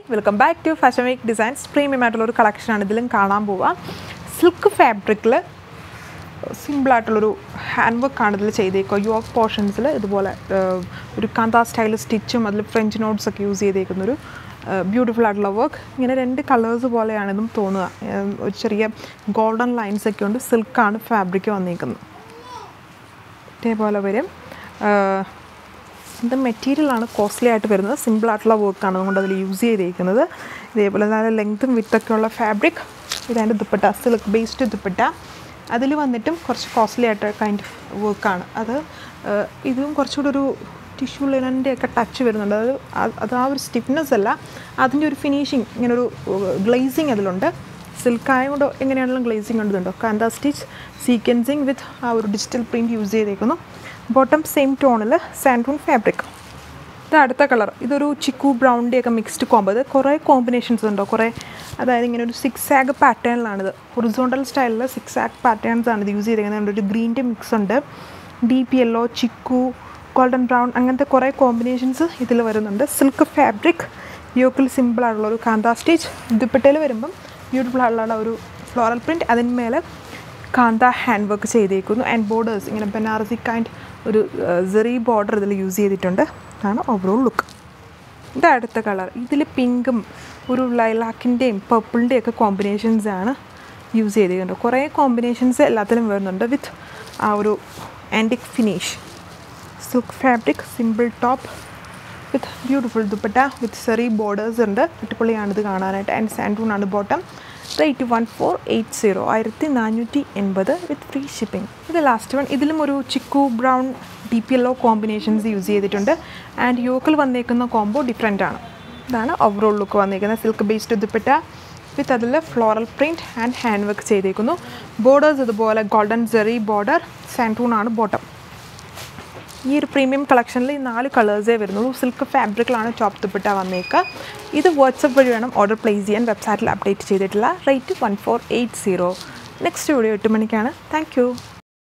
Welcome back to fashion week designs. Premium ആയിട്ടുള്ള ഒരു കളക്ഷനാണ് ഇതിലും കാണാൻ പോവുക. സിൽക്ക് ഫാബ്രിക്കിൽ സിമ്പിളായിട്ടുള്ളൊരു ഹാൻഡ് വർക്കാണ് ഇതിൽ ചെയ്തേക്കുക. യോക്ക് പോർഷൻസിൽ ഇതുപോലെ ഒരു കാന്ത സ്റ്റൈൽ സ്റ്റിച്ചും അതിൽ ഫ്രഞ്ച് നോട്ട്സ് ഒക്കെ യൂസ് ചെയ്തേക്കുന്നൊരു ബ്യൂട്ടിഫുൾ ആയിട്ടുള്ള വർക്ക്. ഇങ്ങനെ രണ്ട് കളേഴ്സ് പോലെയാണ് ഇതും തോന്നുക. ഒരു ചെറിയ ഗോൾഡൻ ലൈൻസ് ഒക്കെ ഉണ്ട്. സിൽക്കാണ് ഫാബ്രിക് വന്നിരിക്കുന്നത്. ഇതേപോലെ വരും. ഇത് മെറ്റീരിയലാണ് കോസ്റ്റ്ലി ആയിട്ട് വരുന്നത്. സിമ്പിളായിട്ടുള്ള വർക്കാണ് അതുകൊണ്ട് അതിൽ യൂസ് ചെയ്തേക്കുന്നത്. ഇതേപോലെ നല്ല ലെങ്ത്തും വിത്തൊക്കെയുള്ള ഫാബ്രിക്. ഇതതിൻ്റെ ദുപ്പട്ട, സിൽക്ക് ബേസ്ഡ് ദുപ്പട്ട. അതിൽ വന്നിട്ടും കുറച്ച് കോസ്റ്റ്ലി ആയിട്ട് കൈൻഡ് ഓഫ് വർക്കാണ് അത്. ഇതും കുറച്ചുകൂടെ ഒരു ടിഷ്യൂ ലിനൻ്റെ ഒക്കെ ടച്ച് വരുന്നുണ്ട്. അത് ആ ഒരു സ്റ്റിഫ്നെസ് അല്ല, അതിൻ്റെ ഒരു ഫിനിഷിങ്, ഇങ്ങനൊരു ഗ്ലേസിങ് അതിലുണ്ട്. സിൽക്കായതുകൊണ്ട് എങ്ങനെയാണെങ്കിലും ഗ്ലേസിങ് ഉണ്ടോ. കാന്ത സ്റ്റിച്ച് സീക്വൻസിങ് വിത്ത് ആ ഒരു ഡിജിറ്റൽ പ്രിൻറ്റ് യൂസ് ചെയ്തേക്കുന്നു. ബോട്ടം സെയിം ടോണിൽ സാൻഡൂൺ ഫാബ്രിക്. ഇത് അടുത്ത കളർ. ഇതൊരു ചിക്കു ബ്രൗണിൻ്റെ ഒക്കെ മിക്സ്ഡ് കോംബോ. ഇത് കുറേ കോമ്പിനേഷൻസ് ഉണ്ടോ, കുറേ. അതായത് ഇങ്ങനെ ഒരു സിക്സ് ആഗ് പാറ്റേണിലാണിത്. ഹൊറിസോണ്ടൽ സ്റ്റൈലിൽ സിക്സ് ആഗ് പാറ്റേൺസ് ആണ് ഇത് യൂസ് ചെയ്തിരിക്കുന്നത്. ഒരു ഗ്രീൻ്റെ മിക്സ് ഉണ്ട്, deep yellow, chikoo, golden brown, അങ്ങനത്തെ കുറേ കോമ്പിനേഷൻസ് ഇതിൽ വരുന്നുണ്ട്. സിൽക്ക് ഫാബ്രിക്, യോക്കിൽ സിമ്പിളായിട്ടുള്ള ഒരു കാന്ത സ്റ്റിച്ച്. ദുപ്പട്ടയിൽ വരുമ്പം ബ്യൂട്ടിഫുൾ ആയിട്ടുള്ള ഒരു ഫ്ലോറൽ പ്രിൻറ്റ്, അതിന്മേലെ കാന്ത ഹാൻഡ് വർക്ക് ചെയ്തേക്കുന്നു. ആൻഡ് ബോർഡേഴ്സ് ഇങ്ങനെ ബനാറസി കൈൻഡ് ഒരു സെറി ബോർഡർ ഇതിൽ യൂസ് ചെയ്തിട്ടുണ്ട്. അതാണ് ഓവറോൾ ലുക്ക്. ഇത് അടുത്ത കളർ. ഇതിൽ പിങ്കും ഒരു ലൈലാക്കിൻ്റെയും പർപ്പിളിൻ്റെയും ഒക്കെ കോമ്പിനേഷൻസാണ് യൂസ് ചെയ്തിട്ടുണ്ട്. കുറേ കോമ്പിനേഷൻസ് എല്ലാത്തിലും വരുന്നുണ്ട് വിത്ത് ആ ഒരു antique finish. Silk fabric, simple top with beautiful dupatta with zari borders ഉണ്ട്. അടിപൊളിയാണിത് കാണാനായിട്ട്. ആൻഡ് സാൻഡൂൺ ആണ് bottom. Rate 1480, 1480 with free shipping. ഇത് ലാസ്റ്റ് വൺ. ഇതിലും ഒരു chikoo brown, deep yellow combinations use ചെയ്തിട്ടുണ്ട്. ആൻഡ് യോക്കിൽ വന്നേക്കുന്ന കോംബോ ഡിഫറെൻ്റ് ആണ്. ഇതാണ് ഓവറോൾ ലുക്ക് വന്നിരിക്കുന്നത്. സിൽക്ക് ബേസ്ഡ് ദുപ്പട്ട വിത്ത് അതിൽ floral print and hand work ചെയ്തേക്കുന്നു. ബോർഡേഴ്സ് ഇതുപോലെ ഗോൾഡൻ സെറി ബോർഡർ. സാൻഡൂൺ ആണ് ബോട്ടം. ഈ ഒരു പ്രീമിയം കളക്ഷനിൽ ഈ 4 കളേഴ്സേ വരുന്നുള്ളൂ. സിൽക്ക് ഫാബ്രിക്കിലാണ് ടോപ്പ് ദുപ്പട്ട വന്നേക്കുക. ഇത് വാട്സപ്പ് വഴി വേണം ഓർഡർ പ്ലേസ് ചെയ്യാൻ. വെബ്സൈറ്റിൽ അപ്ഡേറ്റ് ചെയ്തിട്ടില്ല. റേറ്റ് 1480. നെക്സ്റ്റ് വീഡിയോ 8 മണിക്കാണ്. Thank U.